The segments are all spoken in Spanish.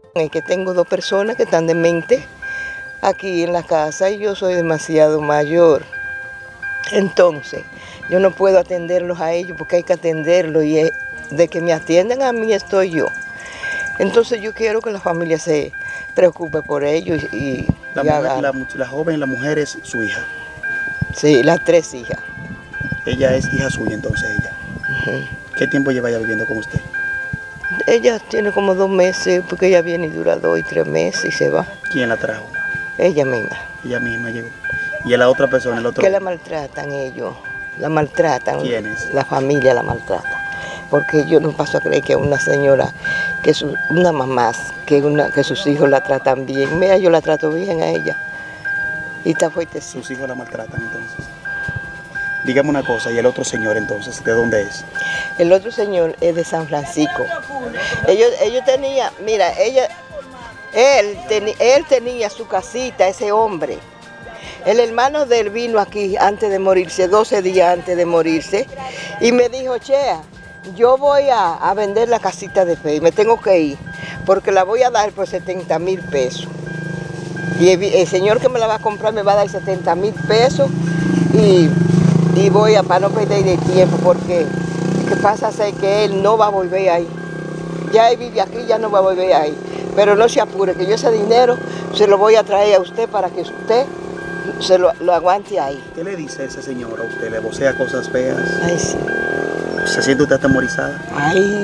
Es que tengo dos personas que están dementes aquí en la casa y yo soy demasiado mayor. Entonces, yo no puedo atenderlos a ellos porque hay que atenderlos y de que me atiendan a mí estoy yo. Entonces yo quiero que la familia se preocupe por ellos y la joven, la mujer es su hija. Sí, las tres hijas. Ella es hija suya entonces ella. ¿Qué tiempo lleva ella viviendo con usted? Ella tiene como 2 meses porque ella viene y dura 2 y 3 meses y se va. ¿Quién la trajo? Ella misma. Ella misma llegó. ¿Y a la otra persona, el otro? Que la maltratan ellos, la maltratan. ¿Quién es? La familia la maltrata. Porque yo no paso a creer que una señora, una mamá, que sus hijos la tratan bien. Mira, yo la trato bien a ella. Y está fuerte. Sus hijos la maltratan entonces. Dígame una cosa, ¿y el otro señor entonces, de dónde es? El otro señor es de San Francisco. Ellos tenían, mira, él tenía su casita, ese hombre. El hermano de él vino aquí antes de morirse, 12 días antes de morirse, y me dijo, Chea, yo voy a vender la casita de fe y me tengo que ir, porque la voy a dar por 70,000 pesos. Y el señor que me la va a comprar me va a dar 70,000 pesos y voy para no perder el tiempo, porque lo que pasa es que él no va a volver ahí. Ya él vive aquí, ya no va a volver ahí. Pero no se apure, que yo ese dinero se lo voy a traer a usted para que usted se lo aguante ahí. ¿Qué le dice ese señor a usted? ¿Le vocea cosas feas? Ay, sí. ¿Se siente usted atemorizada? Ay,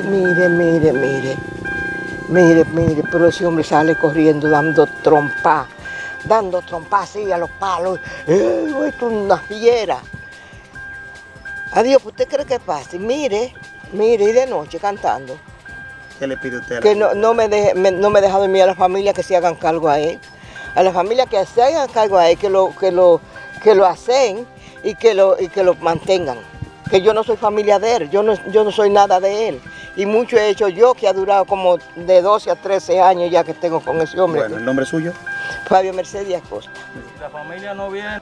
mire, pero ese hombre sale corriendo dando trompa así a los palos. Esto es una fiera. Adiós, ¿usted cree que pase? Mire, y de noche cantando. ¿Qué le pide usted? Que no me deja dormir a la familia, que se hagan cargo a él. A la familia que se hagan cargo a él, que lo hacen y que lo mantengan. Que yo no soy familia de él, yo no soy nada de él. Y mucho he hecho yo, que ha durado como de 12 a 13 años ya que tengo con ese hombre. Bueno, ¿el nombre suyo? Fabio Mercedes Acosta. La familia no viene.